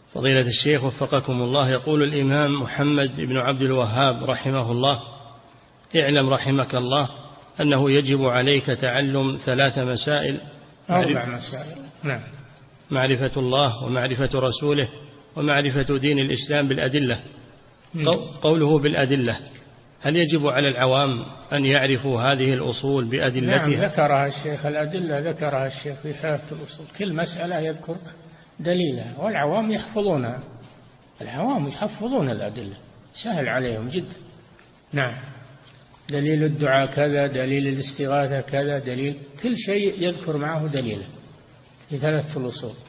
فضيلة الشيخ وفقكم الله، يقول الإمام محمد بن عبد الوهاب رحمه الله: اعلم رحمك الله أنه يجب عليك تعلم 3 مسائل. 4 مسائل. نعم. معرفة الله ومعرفة رسوله ومعرفة دين الإسلام بالأدلة. قوله بالأدلة، هل يجب على العوام أن يعرفوا هذه الأصول بأدلتها؟ نعم، ذكرها الشيخ، الأدلة ذكرها الشيخ في 3 الأصول، كل مسألة يذكر دليلها، والعوام يحفظونها، العوام يحفظون الأدلة، سهل عليهم جدا. نعم، دليل الدعاء كذا، دليل الاستغاثة كذا، دليل كل شيء يذكر معه دليله في 3 الأصول.